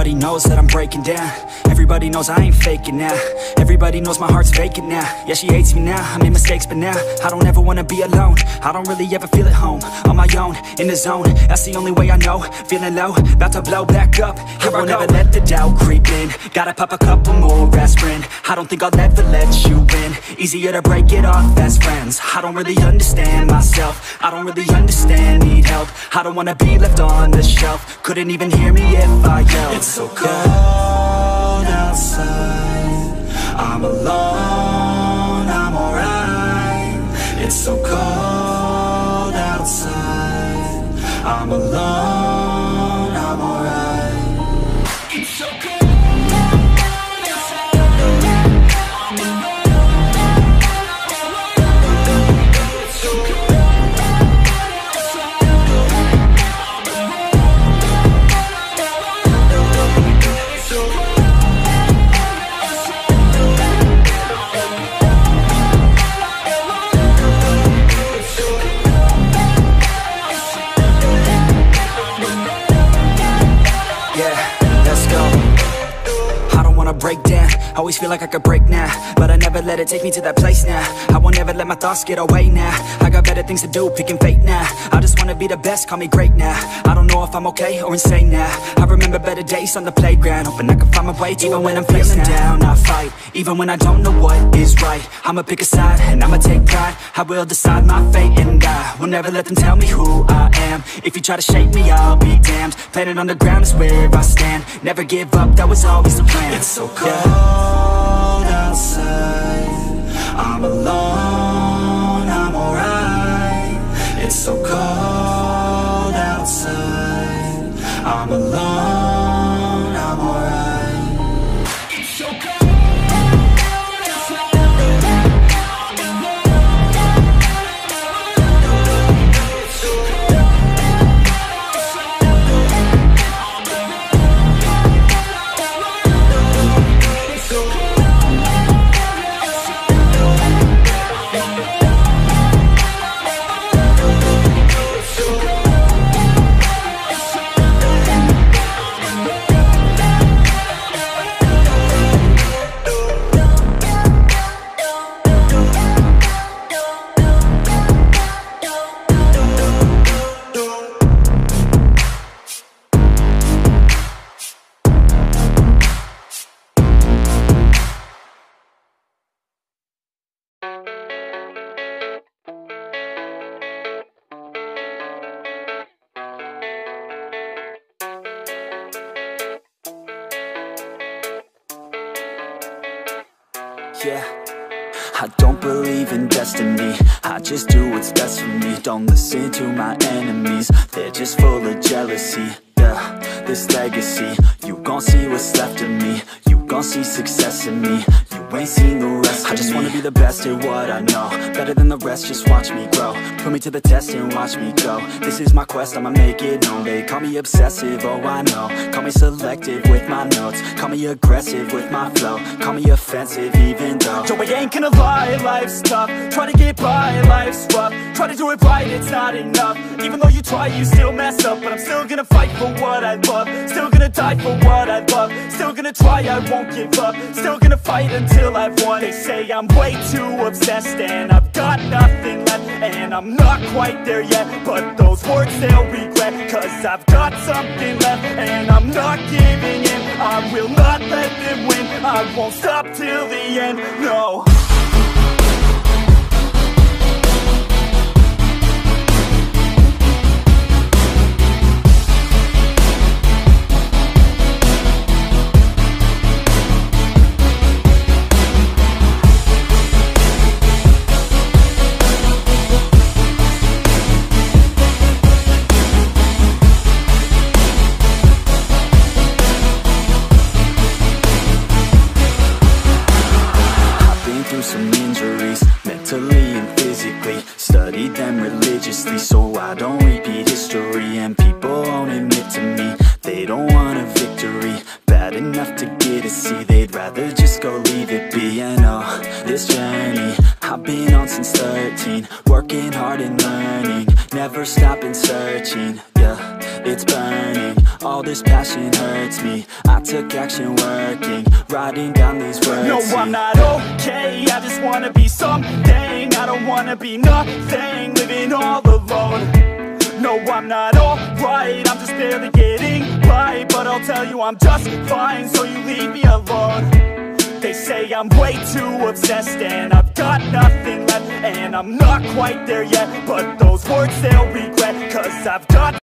Everybody knows that I'm breaking down. Everybody knows I ain't faking now. Everybody knows my heart's vacant now. Yeah, she hates me now, I made mistakes, but now I don't ever wanna be alone. I don't really ever feel at home. On my own, in the zone, that's the only way I know. Feeling low, about to blow back up. Here I won't ever let the doubt creep in. Gotta pop a couple more aspirin. I don't think I'll ever let you in. Easier to break it off as friends. I don't really understand myself. I don't really understand, need help. I don't wanna be left on the shelf. Couldn't even hear me if I yelled. It's so cold outside, I'm alone, I'm alright. It's so cold outside, I'm alone, I'm alright. It's so cold. Break down, always feel like I could break now, but I never let it take me to that place now. I won't ever let my thoughts get away now. I got better things to do, picking fate now. I just wanna be the best, call me great now. I don't know if I'm okay or insane now. I remember better days on the playground, hoping I can find my way to even when I'm feeling down. I fight, even when I don't know what is right. I'ma pick a side, and I'ma take pride. I will decide my fate, and I will never let them tell me who I am. If you try to shake me, I'll be damned. Planet on the ground is where I stand. Never give up, that was always the plan. It's so cold outside, I'm alone, I'm alright. It's so cold outside, I'm alone, I'm alright. It's so cold. Yeah, I don't believe in destiny. I just do what's best for me. Don't listen to my enemies, they're just full of jealousy. Yeah, this legacy, you gon' see what's left of me. You gon' see success in me. You ain't seen the rest of me. I just wanna be the best at what I know. Better than the rest, just watch me grow. Put me to the test and watch me go. This is my quest, I'ma make it known. They call me obsessive, oh I know. Call me selective with my notes. Call me aggressive with my flow. Call me offensive even though Joe, I ain't gonna lie, life's tough. Try to get by, life's rough. Try to do it right, it's not enough. Even though you try, you still mess up. But I'm still gonna fight for what I love. Still gonna die for what I love. Still gonna try, I won't give up. Still gonna fight until I've won. They say I'm way too obsessed and I've got nothing left, and I'm not quite there yet, but those words they'll regret. Cause I've got something left and I'm not giving in. I will not let them win. I won't stop till the end, no. Some injuries, mentally and physically. Studied them religiously so I don't repeat history. And people won't admit to me they don't want a victory. Bad enough to get a C, they'd rather just go leave it be. And oh, this journey I've been on since 13. Working hard and learning, never stopping searching. Yeah, it's burning. All this passion hurts me. I took action working, writing down these words. No, I'm not okay, I just wanna be something. I don't wanna be nothing, living all alone. No, I'm not alright, I'm just barely getting by. But I'll tell you I'm just fine, so you leave me alone. They say I'm way too obsessed and I've got nothing left. And I'm not quite there yet, but those words they'll regret, 'cause I've got